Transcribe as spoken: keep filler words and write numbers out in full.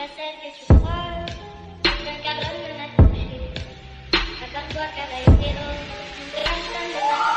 pas celle que tu crois. Quelqu'un d'autre ne m'a touché. Accorde-toi qu'avec les autres, personne ne m'a touché.